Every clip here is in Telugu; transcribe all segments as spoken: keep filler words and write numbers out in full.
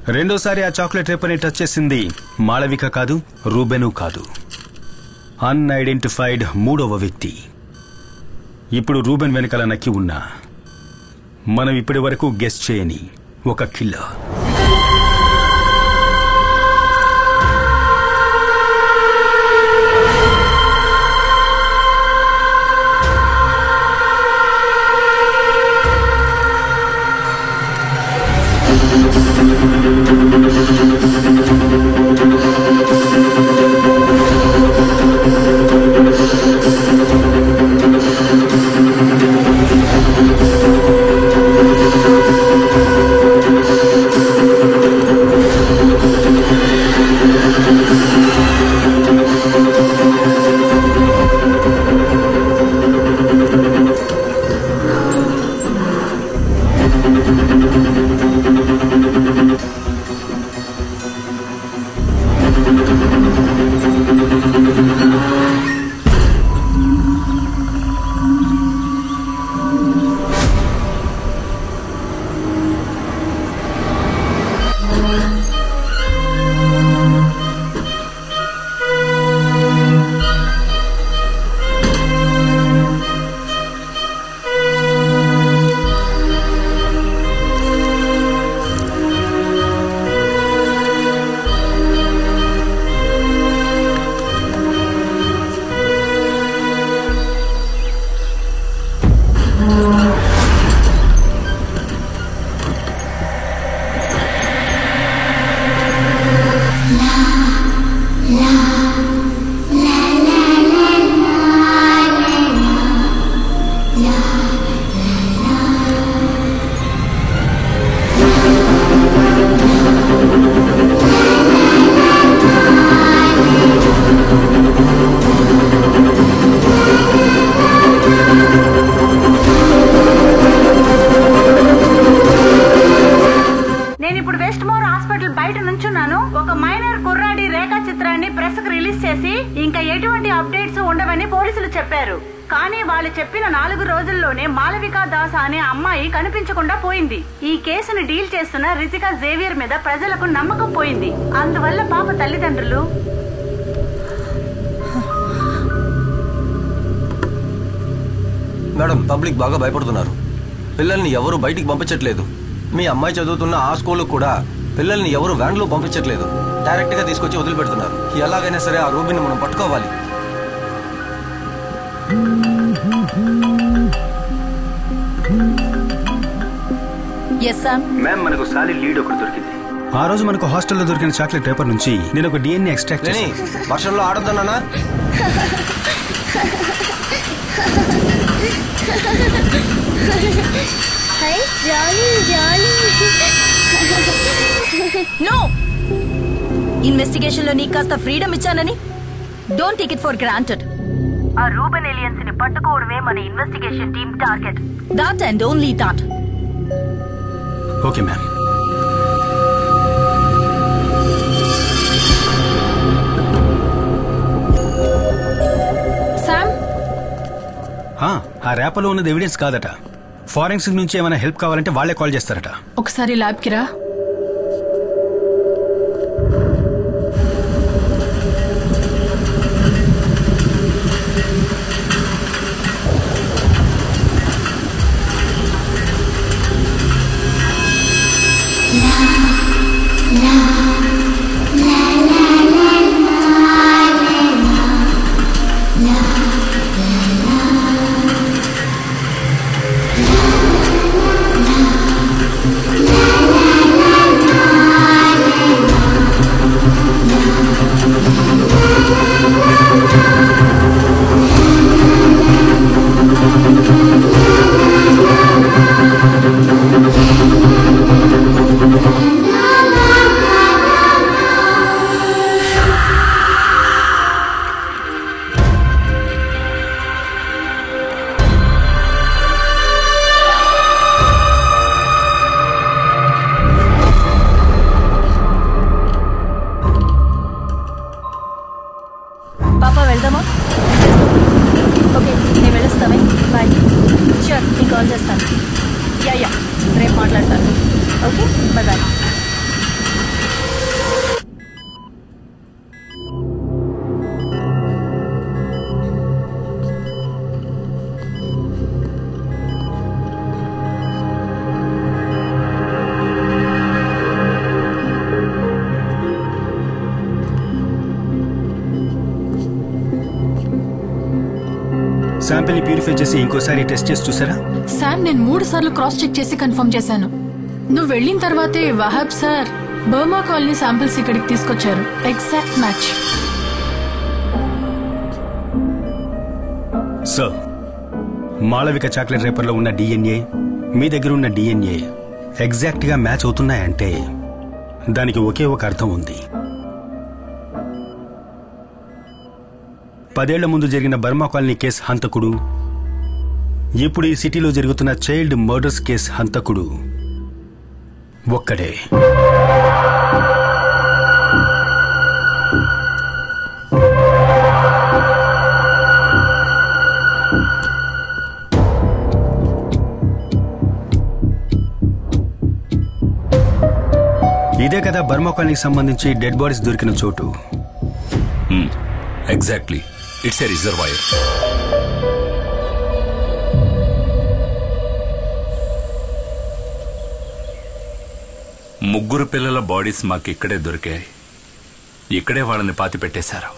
రెండోసారి ఆ చాక్లెట్ రేపర్ని టచ్ చేసింది మాళవిక కాదు, రూబెను కాదు, అన్ఐడెంటిఫైడ్ మూడవ వ్యక్తి. ఇప్పుడు రూబెన్ వెనకాల నక్కి ఉన్నా మనం ఇప్పటి వరకు గెస్ చేయని ఒక కిల్లర్. ప్రజలకు నమ్మకం పోయింది. అందువల్ల పాప తల్లిదండ్రులు మేడం పబ్లిక్ బాగా భయపడుతున్నారు. పిల్లల్ని ఎవరు బయటికి పంపించట్లేదు. మీ అమ్మాయి చదువుతున్న ఆ స్కూల్ కూడా పిల్లల్ని ఎవరు వ్యాన్లో పంపించట్లేదు. డైరెక్ట్ గా తీసుకొచ్చి వదిలిపెడుతున్నారు. ఎలాగైనా సరే ఆ రూబీని మనం పట్టుకోవాలి. మనకు సాలిడ్ లీడ్ ఒకటి దొరికింది. ఆ రోజు మనకు హాస్టల్లో దొరికిన చాక్లెట్ పేపర్ నుంచి నేను ఒక డిఎన్ఏ ఎక్స్ట్రాక్ట్ చేశాను. వర్షంలో ఆడొద్దన్నా? నో, ఇన్వెస్టిగేషన్ లో నీకు కాస్త ఫ్రీడమ్ ఇచ్చానని don't take it for granted. ఆ రూబెన్ ఏలియన్స్ ని పట్టుకోవడమే మన investigation team target. That and only that. Okay ma'am. Sam, ఆ ర్యాపర్లో ఉన్నది ఎవిడెన్స్ కాదట. ఫారెన్సిక్ నుంచి ఏమైనా హెల్ప్ కావాలంటే వాళ్లే కాల్ చేస్తారట. ఒకసారి ల్యాబ్ కి రా. La శాంపిల్ ని ప్యూరిఫై చేసి ఇంకోసారి టెస్ట్ చేసి చూసారా? సార్ నేను మూడు సార్లు క్రాస్ చెక్ చేసి కన్ఫర్మ్ చేశాను. నువ్వు వెళ్ళిన తర్వాతే Wahab sir Burma colony samples ఇక్కడికి తీసుకొచ్చారు. Exact match. Sir, Malavika chocolate wrapper లో ఉన్న డిఎన్ఏ మీ దగ్గర ఉన్న డిఎన్ఏ ఎగ్జాక్ట్ గా మ్యాచ్ అవుతున్నాయంటే దానికి ఒకే ఒక అర్థం ఉంది. పదేళ్ల ముందు జరిగిన బర్మా కాలనీ కేసు హంతకుడు, ఇప్పుడు ఈ సిటీలో జరుగుతున్న చైల్డ్ మర్డర్స్ కేసు హంతకుడు ఒక్కడే. ఇదే కదా బర్మా కాలనీకి సంబంధించి డెడ్ బాడీస్ దొరికిన చోటు. Exactly, it's a reservoir. ముగ్గురు పిల్లల బాడీస్ మాకు ఇక్కడే దొరికాయి. ఇక్కడే వాళ్ళని పాతి పెట్టేశారు.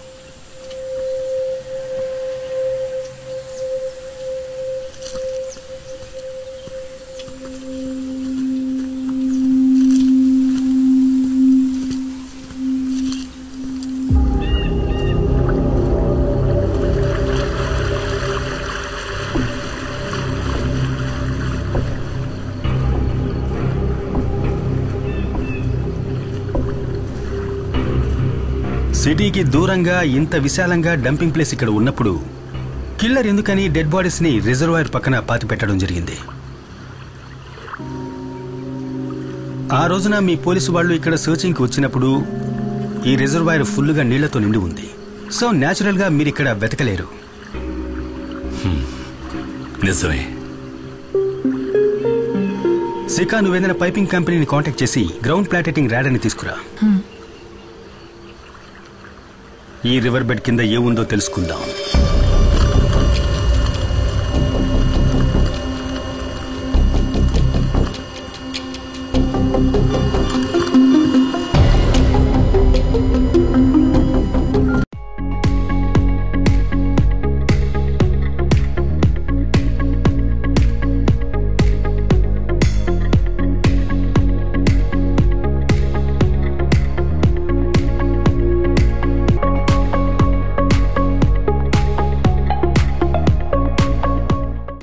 సిటీకి దూరంగా ఇంత విశాలంగా డంపింగ్ ప్లేస్ ఇక్కడ ఉన్నప్పుడు కిల్లర్ ఎందుకని డెడ్ బాడీస్ ని రిజర్వాయర్ పక్కన పాతి పెట్టడం జరిగింది? ఆ రోజున మీ పోలీసు వాళ్ళు ఇక్కడ సర్చింగ్ కి వచ్చినప్పుడు ఈ రిజర్వాయర్ ఫుల్గా నీళ్లతో నిండి ఉంది. సో న్యాచురల్ గా మీరు ఇక్కడ వెతకలేరు. నిజమే. సికా, నువ్వేదైనా పైపింగ్ కంపెనీని కాంటాక్ట్ చేసి గ్రౌండ్ ప్లాటెటింగ్ ర్యాడర్ ని తీసుకురా. ఈ రివర్ బెడ్ కింద ఏముందో తెలుసుకుందాం.